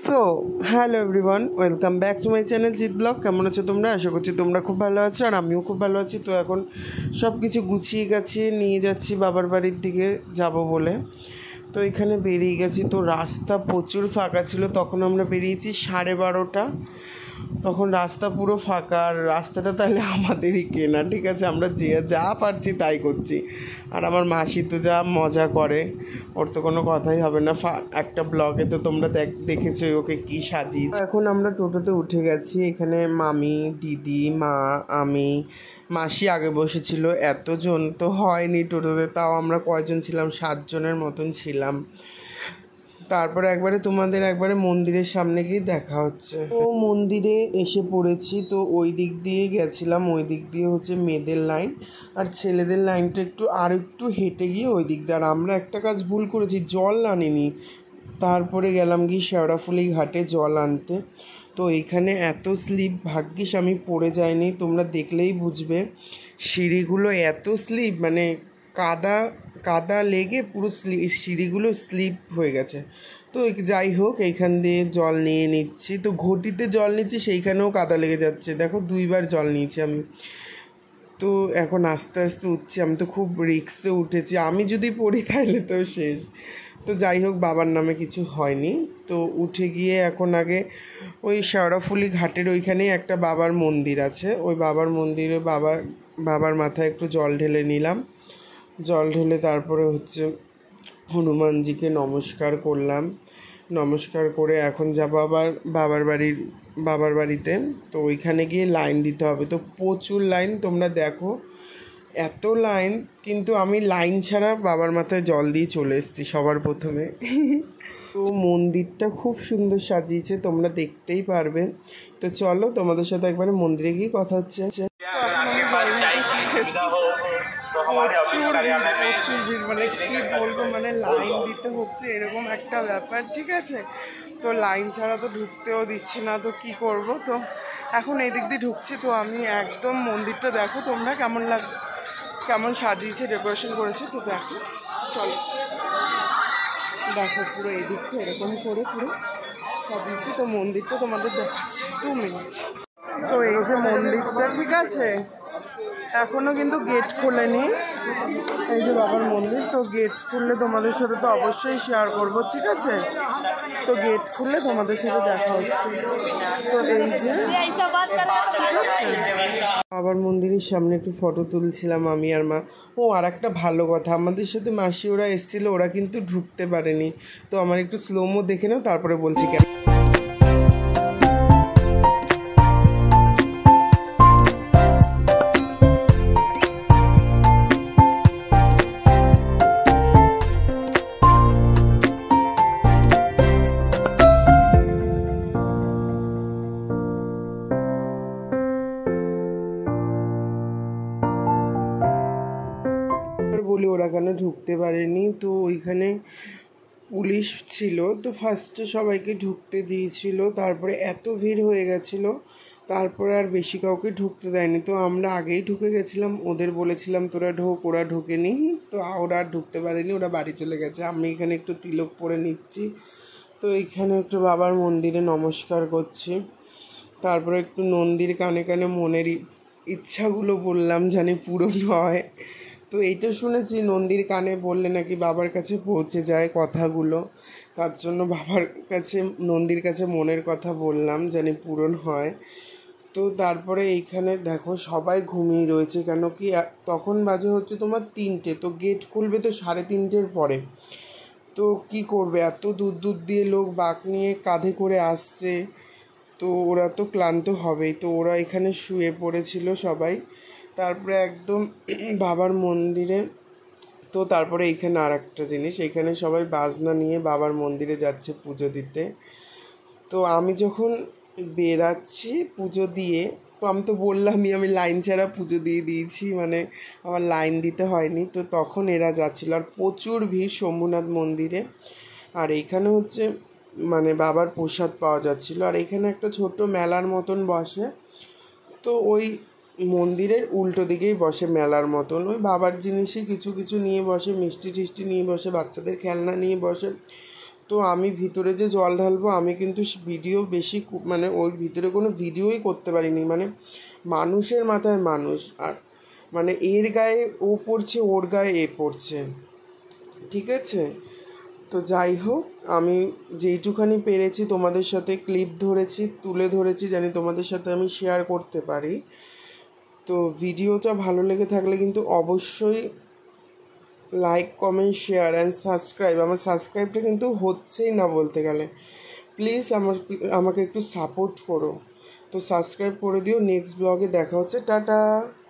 So hello everyone, welcome back to my channel Jeet blog. কেমন আছো তোমরা? আশা করছি তোমরা খুব ভালো আছো, আর আমিও খুব ভালো আছি। তো এখন সব কিছু গুছিয়ে গাছিয়ে নিয়ে যাচ্ছি বাবার বাড়ির দিকে যাব বলে। তো এখানে বেরিয়ে গেছি। তো রাস্তা প্রচুর ফাঁকা ছিল, তখন আমরা বেরিয়েছি 12:30। তখন রাস্তা পুরো ফাঁকা, আর রাস্তাটা তাহলে আমাদেরই কেনা, ঠিক আছে? আমরা যা পারছি তাই করছি। আর আমার মাসি তো যা মজা করে, ওর তো কোনো কথাই হবে না। একটা ব্লগে তো তোমরা দেখেছো ওকে কি সাজিয়েছে। এখন আমরা টোটোতে উঠে গেছি। এখানে মামি, দিদি, মা, আমি, মাসি আগে বসেছিল। এতজন তো হয়নি টোটোতে, তাও আমরা কয়জন ছিলাম, 7 জনের মতন ছিলাম। তারপরে তোমাদের মন্দিরের সামনে গিয়ে দেখা হচ্ছে। তো মন্দিরে এসে পড়েছি। তো ওই দিক দিয়ে গেছিলাম, ওই দিক দিয়ে হচ্ছে মেয়েদের লাইন, আর ছেলেদের লাইনটা একটু হেঁটে গিয়ে ওই দিক দিয়ে। আর আমরা একটা কাজ ভুল করেছি, জল আনিনি। তারপরে গেলাম গিয়ে শেওড়াফুলি ঘাটে জল আনতে। তো এইখানে এত স্লিপ, ভাগ্যিস আমি পড়ে যাইনি। তোমরা দেখলেই বুঝবে, সিঁড়িগুলো এত স্লিপ, মানে কাদা লেগে পুরো সিঁড়িগুলো স্লিপ হয়ে গেছে। তো যাই হোক, এইখান দিয়ে জল নিয়ে নিচ্ছি। তো ঘটিতে জল নিচ্ছি, সেইখানেও কাদা লেগে যাচ্ছে। দেখো 2বার জল নিয়েছি আমি। তো এখন আস্তে আস্তে উঠছি। আমি তো খুব রিক্সে উঠেছি, আমি যদি পড়ি তাহলে তো শেষ। তো যাই হোক, বাবার নামে কিছু হয়নি। তো উঠে গিয়ে এখন আগে ওই শেওড়াফুলি ঘাটের ওইখানেই একটা বাবার মন্দির আছে। ওই বাবার মন্দিরে বাবার মাথায় একটু জল ঢেলে নিলাম। জল ঢেলে তারপরে হচ্ছে হনুমানজিকে নমস্কার করলাম। নমস্কার করে এখন যাবো আবার বাবার বাড়িতে। তো ওইখানে গিয়ে লাইন দিতে হবে। তো প্রচুর লাইন, তোমরা দেখো এত লাইন। কিন্তু আমি লাইন ছাড়া বাবার মাথায় জল দিয়ে চলে এসেছি সবার প্রথমে। তো মন্দিরটা খুব সুন্দর সাজিয়েছে, তোমরা দেখতেই পারবে। তো চলো তোমাদের সাথে একবারে মন্দিরে গিয়ে কথা হচ্ছে। প্রচুর ভিড়, মানে কি বলবো, মানে লাইন দিতে হচ্ছে এরকম একটা ব্যাপার, ঠিক আছে? তো লাইন ছাড়া তো ঢুকতেও দিচ্ছে না, তো কি করব। তো এখন এই দিক দিয়ে ঢুকছি। তো আমি একদম মন্দিরটা দেখো তোমরা কেমন সাজিয়েছে, ডেকোরেশন করেছে। তো দেখো, চলো দেখো পুরো এই দিকটা এরকম করে পুরো সাজিয়েছে। তো মন্দিরটা তোমাদের দেখাচ্ছি, 2 মিনিট। তো এই যে মন্দিরটা, ঠিক আছে, এখনো কিন্তু গেট খোলেনি। এই যে বাবার মন্দির। তো গেট খুললে তোমাদের সাথে তো অবশ্যই শেয়ার করবো, ঠিক আছে? তো গেট খুললে তোমাদের সাথে দেখা হচ্ছে। তো এই যে, ঠিক আছে, বাবার মন্দিরের সামনে একটু ফটো তুলছিলাম আমি আর মা। ও আর একটা ভালো কথা, আমাদের সাথে মাসি ওরা এসেছিলো, ওরা কিন্তু ঢুকতে পারেনি। তো আমার একটু স্লোমো দেখে নাও, তারপরে বলছি কেন। বলি ওরা কেন ঢুকতে পারেনি। তো ওইখানে পুলিশ ছিল, তো ফার্স্টে সবাইকে ঢুকতে দিয়েছিল। তারপরে এত ভিড় হয়ে গেছিলো, তারপরে আর বেশি কাউকে ঢুকতে দেয়নি। তো আমরা আগেই ঢুকে গেছিলাম, ওদের বলেছিলাম তোরা ঢোক, ওরা ঢোকেনি। তো ওরা আর ঢুকতে পারেনি, ওরা বাড়ি চলে গেছে। আমি এখানে একটু তিলক পরে নিচ্ছি। তো এইখানে একটু বাবার মন্দিরে নমস্কার করছি। তারপরে একটু নন্দীর কানে কানে মনের ইচ্ছাগুলো বললাম, জানি পূরণ হয়। তো এইটা শুনেছি, নন্দীর কানে বললে নাকি বাবার কাছে পৌঁছে যায় কথাগুলো। তার জন্য নন্দীর কাছে মনের কথা বললাম, জানি পূরণ হয়। তো তারপরে এইখানে দেখো সবাই ঘুমিয়ে রয়েছে, কেন কি তখন বাজে হচ্ছে তোমার 3টে। তো গেট খুলবে তো 3:30-এর পরে। তো কি করবে, এত দূর দিয়ে লোক বাঁক নিয়ে কাঁধে করে আসছে, তো ওরা তো ক্লান্ত হবেই। তো ওরা এখানে শুয়ে পড়েছিল সবাই। তারপরে একদম বাবার মন্দিরে। তো তারপরে এইখানে আর একটা জিনিস, এখানে সবাই বাজনা নিয়ে বাবার মন্দিরে যাচ্ছে পুজো দিতে। তো আমি যখন বেরাচ্ছি পুজো দিয়ে, তো আমি তো বললামই আমি লাইন ছাড়া পুজো দিয়ে দিয়েছি, মানে আমার লাইন দিতে হয়নি। তো তখন এরা যাচ্ছিল, আর প্রচুর ভিড় শম্ভুনাথ মন্দিরে। আর এইখানে হচ্ছে মানে বাবার প্রসাদ পাওয়া যাচ্ছিলো। আর এখানে একটা ছোট্ট মেলার মতন বসে। তো ওই মন্দিরের উল্টো দিকেই বসে মেলার মতন, ওই বাবার জিনিসই কিছু নিয়ে বসে, মিষ্টি টিষ্টি নিয়ে বসে, বাচ্চাদের খেলনা নিয়ে বসে। তো আমি ভিতরে যে জল ঢালবো আমি কিন্তু ভিডিও বেশি মানে ওর ভিতরে কোনো ভিডিওই করতে পারিনি, মানে মানুষের মাথায় মানুষ, আর মানে এর গায়ে ও পড়ছে, ওর গায়ে এ পড়ছে, ঠিক আছে। তো যাই হোক, আমি যেইটুখানি পেরেছি তোমাদের সাথে ক্লিপ ধরেছি, তুলে ধরেছি, জানি তোমাদের সাথে আমি শেয়ার করতে পারি। তো ভিডিওটা ভালো লেগে থাকলে কিন্তু অবশ্যই like, comment, share and subscribe. আমার সাবস্ক্রাইবটা কিন্তু হচ্ছেই না বলতে গেলে, প্লিজ আমাকে একটু সাপোর্ট করো। তো সাবস্ক্রাইব করে দিও। নেক্সট ব্লগে দেখা হচ্ছে, টাটা।